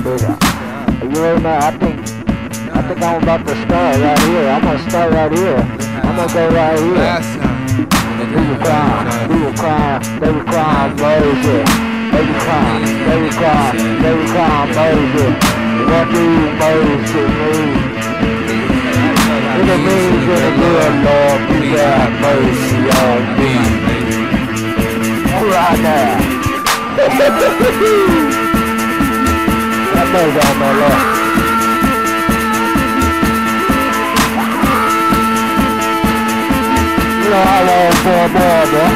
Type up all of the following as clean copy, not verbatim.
You already know, I think I'm about to start right here. I'm gonna start right here. I'm gonna go right here. People crying, bullshit. They be crying, bullshit. What do you bullshit mean? It means that the good Lord, please have mercy on me. Right now. That mercy on my Lord. You know how long for a boy, bro?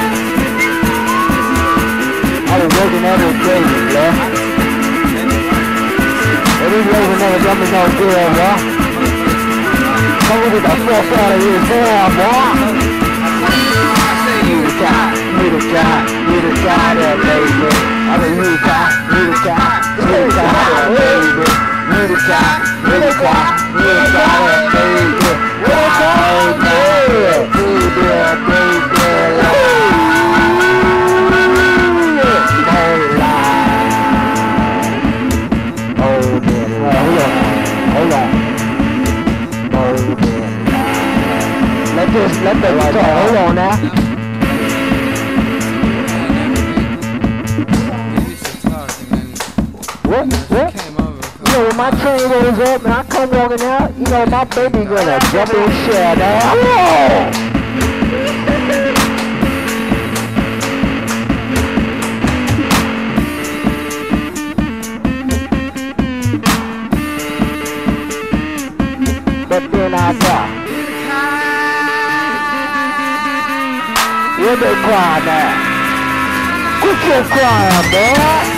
I was working every day, bro. And these ladies never got me no good, bro. Come with the fuck out of here, damn, boy. You the guy there, baby. I mean, you the guy there, baby. You the guy there, baby. Hold on. Let that talk. Hold on now. What? You know, when my train goes up and I come walking out, you know, my baby gonna jump in shit now. But then I got. What they crying now? Quit your crying, boy.